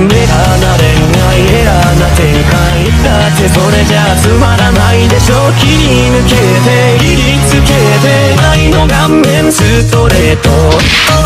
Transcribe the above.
レアな恋愛エラーな展開だってそれじゃつまらないでしょ。切り抜けて切りつけて愛の顔面ストレート